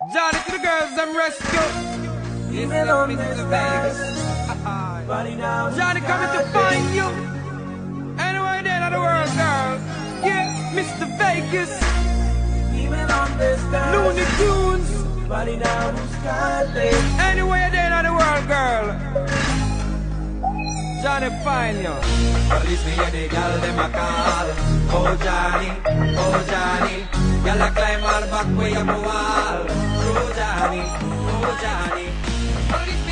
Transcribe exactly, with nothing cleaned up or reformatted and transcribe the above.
Johnny to the girls, I'm rescue. Even on this Vegas. Johnny coming to find you. Anywhere there in the world, girl. Yeah, Mister Vegas. Even on this Looney Tunes. Body down the sky. Anywhere there in the world, girl. Johnny find you. Police me hear the girl them a call. Oh Johnny, oh Johnny. Girl a climb all back where you go all. Oh Johnny, oh Johnny.